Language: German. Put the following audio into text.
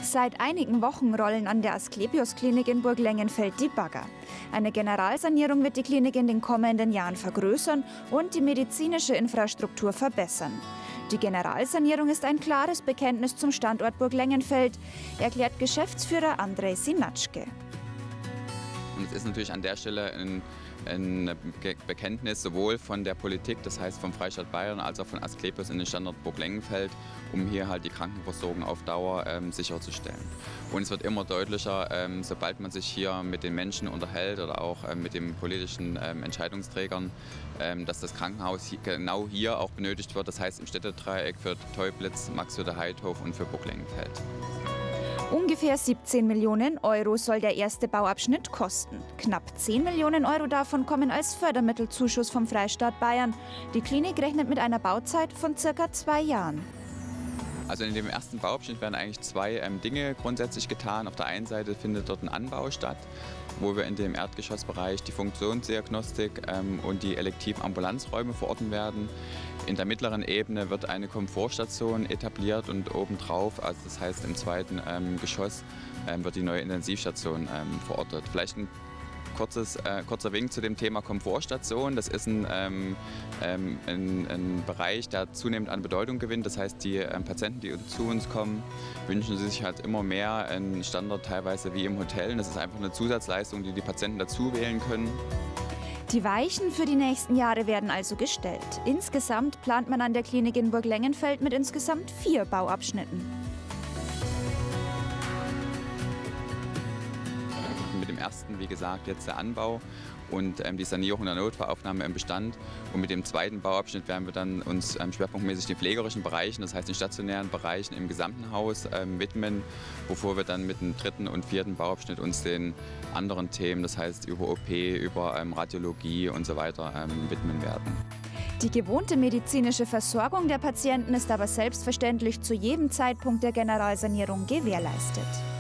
Seit einigen Wochen rollen an der Asklepios-Klinik in Burglengenfeld die Bagger. Eine Generalsanierung wird die Klinik in den kommenden Jahren vergrößern und die medizinische Infrastruktur verbessern. Die Generalsanierung ist ein klares Bekenntnis zum Standort Burglengenfeld, erklärt Geschäftsführer Andrej Sinatschke. Und es ist natürlich an der Stelle ein Bekenntnis sowohl von der Politik, das heißt vom Freistaat Bayern, als auch von Asklepios in den Standort Burglengenfeld, um hier halt die Krankenversorgung auf Dauer sicherzustellen. Und es wird immer deutlicher, sobald man sich hier mit den Menschen unterhält oder auch mit den politischen Entscheidungsträgern, dass das Krankenhaus genau hier auch benötigt wird, das heißt im Städtedreieck für Teublitz, Maxhütte-Heidhof und für Burglengenfeld. Ungefähr 17 Millionen Euro soll der erste Bauabschnitt kosten. Knapp 10 Millionen Euro davon kommen als Fördermittelzuschuss vom Freistaat Bayern. Die Klinik rechnet mit einer Bauzeit von ca. 2 Jahren. Also in dem ersten Bauabschnitt werden eigentlich zwei Dinge grundsätzlich getan. Auf der einen Seite findet dort ein Anbau statt, wo wir in dem Erdgeschossbereich die Funktionsdiagnostik und die elektiven Ambulanzräume verorten werden. In der mittleren Ebene wird eine Komfortstation etabliert und obendrauf, also das heißt im zweiten Geschoss, wird die neue Intensivstation verortet. Vielleicht ein kurzer Wink zu dem Thema Komfortstation. Das ist ein Bereich, der zunehmend an Bedeutung gewinnt. Das heißt, die Patienten, die zu uns kommen, wünschen sich halt immer mehr einen Standard teilweise wie im Hotel. Und das ist einfach eine Zusatzleistung, die die Patienten dazu wählen können. Die Weichen für die nächsten Jahre werden also gestellt. Insgesamt plant man an der Klinik in Burglengenfeld mit insgesamt 4 Bauabschnitten. Mit dem ersten, wie gesagt, jetzt der Anbau und die Sanierung der Notfallaufnahme im Bestand. Und mit dem zweiten Bauabschnitt werden wir dann uns schwerpunktmäßig den pflegerischen Bereichen, das heißt den stationären Bereichen im gesamten Haus widmen, bevor wir dann mit dem dritten und vierten Bauabschnitt uns den anderen Themen, das heißt über OP, über Radiologie und so weiter widmen werden. Die gewohnte medizinische Versorgung der Patienten ist aber selbstverständlich zu jedem Zeitpunkt der Generalsanierung gewährleistet.